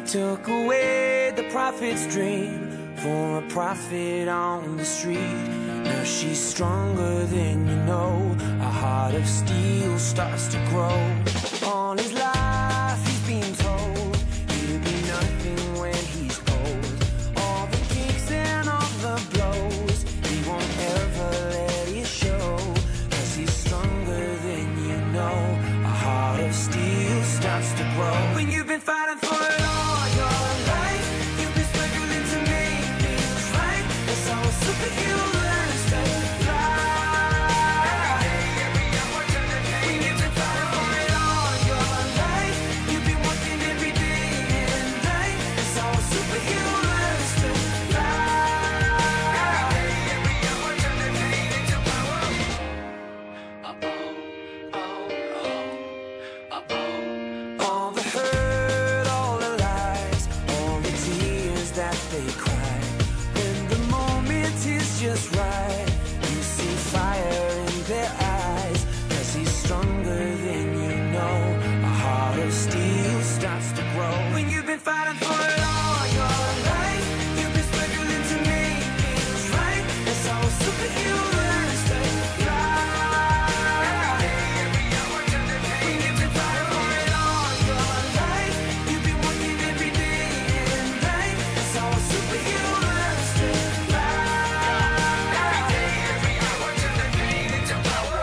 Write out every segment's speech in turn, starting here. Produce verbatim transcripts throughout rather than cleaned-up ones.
took away the prophet's dream for a prophet on the street. Now she's stronger than you know. A heart of steel starts to grow. All his life he's been told he'll be nothing when he's old. All the kicks and all the blows, he won't ever let it show. Cause he's stronger than you know. A heart of steel starts to grow. When you've been fighting for it all your life, you've been struggling to make things right. That's how a superhero learns to fly. When you've been fighting for it all your life, you've been working every day and night. That's how a superhero learns to fly. All the hurt, all the lies, all the tears that they cry. When the moment is just right, you see fire in their eyes. Cause he's stronger than you know. A heart of steel starts to grow. When you've been fighting for it all your life, you've been struggling to make things right. That's how a superhero learns to fly. When you've been fighting for it all your life, you've been working every day and night. That's how a superhero learns to fly. Every day, every hour, turn the pain into power.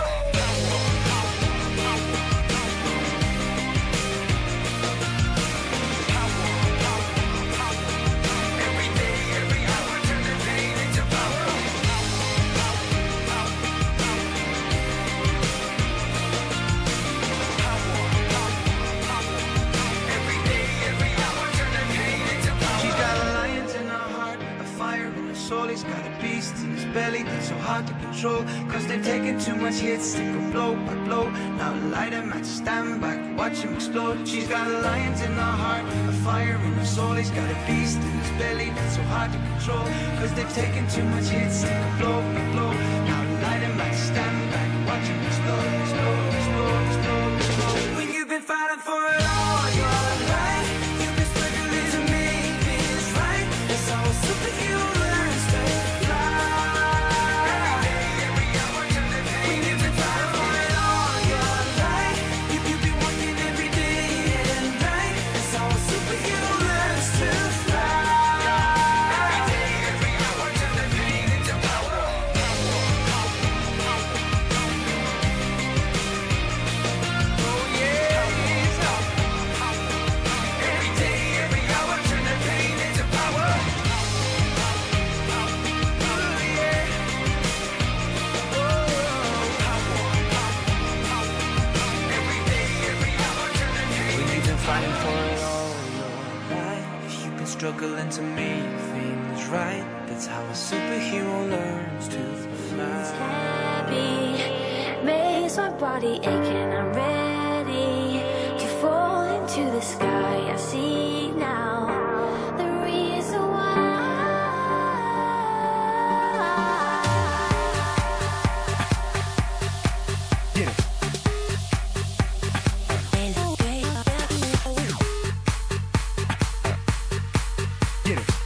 Every day, every hour, turn the pain into power. Every day, every hour, turn the pain into power. She's got a lion in her heart, a fire in her soul. He's got a beast in his belly that's so hard to control. Cause they've taken too much hits, they go blow by blow. Now light him at stand back, watch him explode. She's got a lion in her heart, a fire in her soul. He's got a beast in his belly that's so hard to control. Cause they've taken too much hits, they go blow by blow. Now light him at stand back, watch him explode, explode, explode, explode, explode. When you've been fighting for it all your life, you've been struggling to make things right. That's how a superhero learns to fly. When you've been fighting for it all your life, you- you've been working every day and night. That's how a superhero learns to fly. Every day, every hour, turn the pain into power. Oh yeah. Every day, every hour, turn the pain into power. Oh yeah. Every day, every hour, turn the pain. When you've been fighting for it all your life, you've been struggling to make things right. That's how a superhero learns to fly. Happy makes my body ache and I'm ready to fall into the sky. I see now the reason why. Get it.